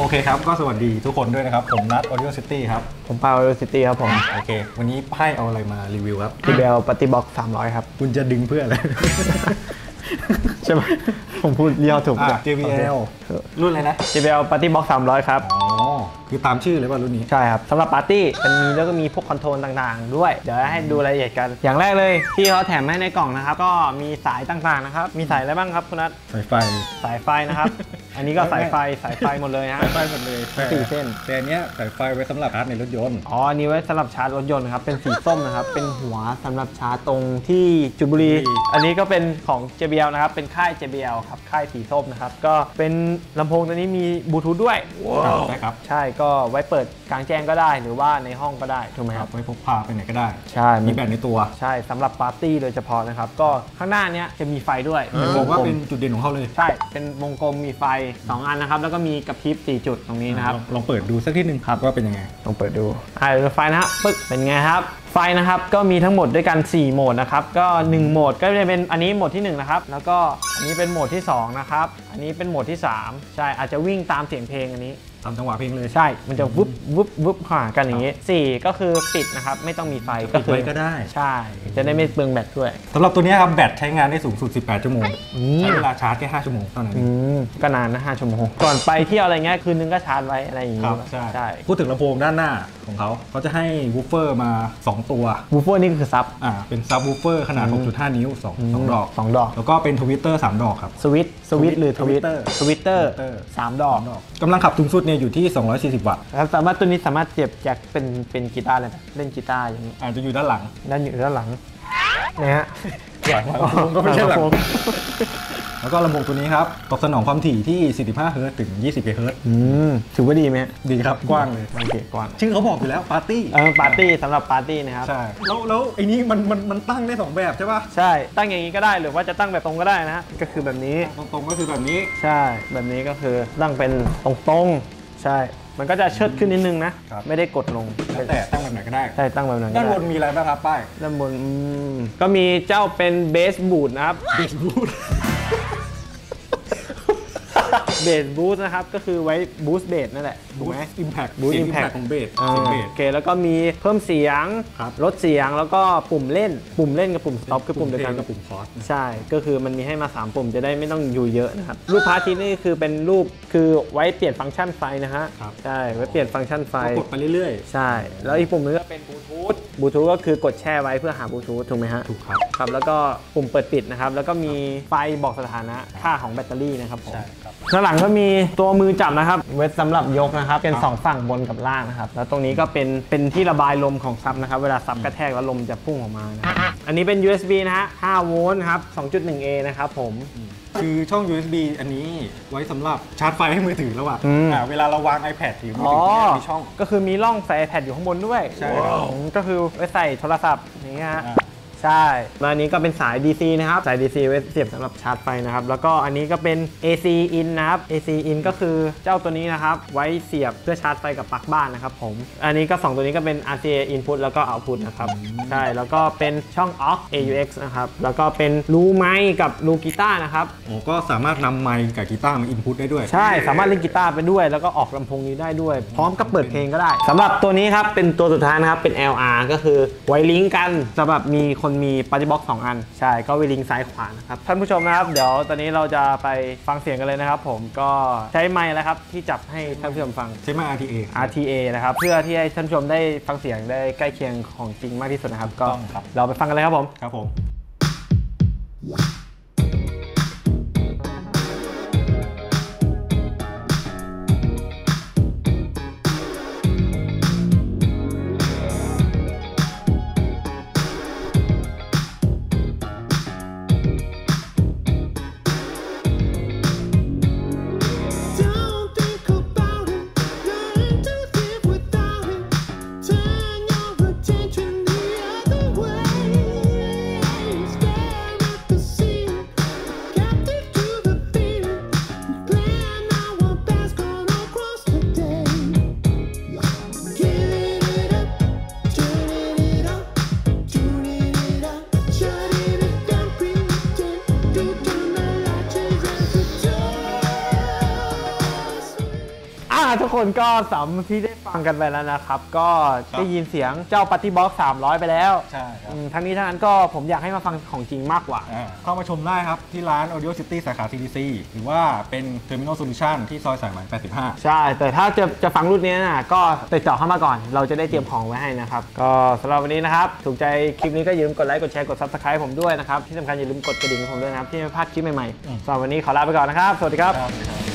เคครับก็สวัสดีทุกคนด้วยนะครับผมนัท Audio City ครับผมปา Audio City ครับผมโอเควันนี้ไพ่เอาอะไรมารีวิวครับ JBL Partibox 300ครับคุณจะดึงเพื่ออะไรใช่ไหมผมพูดย่อถูกจ้ะ JBL รุ่นอะไรนะ JBL Partibox 300ครับอ๋อคือตามชื่อเลยว่ารุ่นนี้ใช่ครับสำหรับปาร์ตี้มันมีแล้วก็มีพวกคอนโทรลต่างๆด้วยเดี๋ยวให้ดูรายละเอียดกันอย่างแรกเลยที่เขาแถมให้ในกล่องนะครับก็มีสายต่างๆนะครับมีสายอะไรบ้างครับคุณนัทสายไฟนะครับอันนี้ก็สายไฟหมดเลยฮะสายไฟหมดเลย 4 เส้นแต่อันเนี้ยสายไฟไว้สำหรับชาร์จในรถยนต์อ๋ออันนี้ไว้สำหรับชาร์จรถยนต์ครับเป็นสีส้มนะครับเป็นหัวสำหรับชาร์จตรงที่จุดบุรีอันนี้ก็เป็นของ JBL นะครับเป็นค่าย JBL ครับค่ายสีส้มนะครับก็เป็นลำโพงตัวนี้มีบลูทูธด้วยใช่ครับใช่ก็ไว้เปิดกลางแจ้งก็ได้หรือว่าในห้องก็ได้ถูกไหมครับไว้พกพาไปไหนก็ได้ใช่มีแบตในตัวใช่สำหรับปาร์ตี้โดยเฉพาะนะครับก็ข้างหน้านี้จะมีไฟด้วยบอกว่าเป็นจุดเด่นของเขาเลยใช่เป็นวงกลมมีไฟ2 อันนะครับแล้วก็มีกระพริบ4 จุดตรงนี้นะครับลองเปิดดูสักทีนึงครับว่าเป็นยังไงลองเปิดดูไฟนะฮะปึ๊กเป็นไงครับไฟนะครับก็มีทั้งหมดด้วยกัน4โหมดนะครับก็1โหมดก็จะเป็นอันนี้โหมดที่1นะครับแล้วก็อันนี้เป็นโหมดที่2นะครับอันนี้เป็นโหมดที่3ใช่อาจจะวิ่งตามเสียงเพลงอันนี้ตามจังหวะเพลงเลยใช่มันจะวุบหากันอย่างนี้4ก็คือปิดนะครับไม่ต้องมีไฟก็คือไว้ก็ได้ใช่จะได้ไม่เปลืองแบตด้วยสำหรับตัวนี้ครับแบตใช้งานได้สูงสุด18 ชั่วโมงใช้เวลาชาร์จแค่5 ชั่วโมงเท่านั้นก็นานนะ5 ชั่วโมงก่อนไปเที่ยวอะไรเงี้ยคืนนึงก็ชาร์จไว้อะไรอย่างงี้ใช่พูดถึงลำโพงด้านหน้าของเขาจะให้วูฟเฟอร์มา2ตัววูฟเฟอร์นี่คือซับเป็นซับวูฟเฟอร์ขนาด 6.5 นิ้ว2 ดอกแล้วก็เป็นทวิตเตอร์3 ดอกครับสวิตช์หรือทวิตเตอร์3 ดอกกำลังขับสูงสุดเนี่ยอยู่ที่240 วัตต์ครับสามารถตัวนี้สามารถเสียบจากเป็นกีตาร์เลยเล่นกีตาร์อย่างนี้อาจจะอยู่ด้านหลังนะฮะหลังก็ไม่ใช่หลังแล้วก็ลำโพงตัวนี้ครับตอบสนองความถี่ที่45 เฮิร์ตซ์ถึง20 เฮิร์ตซ์ถือว่าดีไหมดีครับกว้างเลยโอเคกว้างชื่อเขาบอกอยู่แล้วปาร์ตี้ปาร์ตี้สำหรับปาร์ตี้นะครับใช่แล้วไอ้นี้มันตั้งได้2แบบใช่ป่ะใช่ตั้งอย่างนี้ก็ได้หรือว่าจะตั้งแบบตรงก็ได้นะฮะก็คือแบบนี้ตรงก็คือแบบนี้ใช่แบบนี้ก็คือตั้งเป็นตรงใช่มันก็จะเชิดขึ้นนิดนึงนะไม่ได้กดลงแต่ตั้งแบบไหนก็ได้ใช่ตั้งแบบไหนด้านบนมีอะไรบ้างครับป้ายด้านบนก็มีเจ้าเป็นเบสบูทนะครับเบสบูทนะครับก็คือไว้บูสต์เบสนั่นแหละถูกไหมอิมแพคบูสต์อิมแพคของเบสโอเคแล้วก็มีเพิ่มเสียงลดเสียงแล้วก็ปุ่มเล่นกับปุ่มสต็อปคือปุ่มเดียวกันกับปุ่มคอร์สใช่ก็คือมันมีให้มา3 ปุ่มจะได้ไม่ต้องอยู่เยอะนะครับรูปพาร์ทนี่คือเป็นรูปคือไว้เปลี่ยนฟังก์ชันไฟนะฮะใช่ไว้เปลี่ยนฟังก์ชันไฟกดไปเรื่อยๆใช่แล้วอีกปุ่มนึงก็เป็นบลูทูธก็คือกดแช่ไว้เพื่อหาบลูทูธถูกไหมฮะถูกครับแล้วก็ปุ่มเปิดปิดนะครับแล้วก็มีไฟบอกสถานะค่าของแบตเตอรี่นะครับผมข้างหลังก็มีตัวมือจับนะครับไว้สำหรับยกนะครับเป็น2 ฝั่งบนกับล่างนะครับแล้วตรงนี้ก็เป็นที่ระบายลมของซับนะครับเวลาซับกระแทกแล้วลมจะพุ่งออกมานะอันนี้เป็น USB นะฮะ5 โวลต์ครับ 2.1A นะครับผมคือช่อง USB อันนี้ไว้สำหรับชาร์จไฟให้มือถือแล้วอ่ะเวลาเราวาง iPad ถือมือถือมีช่องก็คือมีร่องใส่ iPad อยู่ข้างบนด้วยใช่ก็คือไว้ใส่โทรศัพท์อย่างเงี้ยใช่แล้วอันนี้ก็เป็นสาย DC นะครับสาย DC ไว้เสียบสำหรับชาร์จไฟนะครับแล้วก็อันนี้ก็เป็น AC in นะครับ AC in ก็คือเจ้าตัวนี้นะครับไว้เสียบเพื่อชาร์จไฟกับปลั๊กบ้านนะครับผมอันนี้ก็2ตัวนี้ก็เป็น RCA input แล้วก็ output นะครับใช่แล้วก็เป็นช่อง aux AUX นะครับแล้วก็เป็นรูไมค์กับรูกีตาร์นะครับก็สามารถนำไมค์กับกีตาร์มา input ได้ด้วยใช่สามารถเล่นกีตาร์ไปด้วยแล้วก็ออกลำโพงนี้ได้ด้วยพร้อมกับเปิดเพลงก็ได้สำหรับตัวนี้ครับเป็นตัวสุดท้ายนะครับเป็น LR ก็คือไว้ลิงก์กันสำหรับมีคนมี Partibox 2 อันใช่ก็ไว้ลิงก์ซ้ายขวานะครับท่านผู้ชมนะครับเดี๋ยวตอนนี้เราจะไปฟังเสียงกันเลยนะครับผมก็ใช้ไมค์แล้วครับที่จับให้ท่านผู้ชมฟังใช้ไมค์ RTA นะครับเพื่อที่ให้ท่านผู้ชมได้ฟังเสียงได้ใกล้เคียงของจริงมากที่สุดนะครับก็เราไปฟังกันเลยครับผมครับผมทุกคนก็สำที่ได้ฟังกันไปแล้วนะครับก็ได้ยินเสียงเจ้าปฏิบ็อก300ไปแล้วใช่ครับทั้งนี้ทั้งนั้นก็ผมอยากให้มาฟังของจริงมากกว่าเข้ามาชมได้ครับที่ร้าน Audio City สาขา TDC หรือว่าเป็น Terminal Solution ที่ซอยสายไหม85 ใช่แต่ถ้าจะฟังรุ่นนี้นะก็ติดต่อเข้ามาก่อนเราจะได้เตรียมของไว้ให้นะครับก็สำหรับวันนี้นะครับถูกใจคลิปนี้ก็อย่าลืมกดไลค์กดแชร์กด Subscribe ผมด้วยนะครับที่สำคัญอย่าลืมกดกระดิ่งผมด้วยนะครับที่ไม่พลาดคลิปใหม่ๆสำหรับวันนี้ขอลาไปก่อนนะครับสวัสดีครับ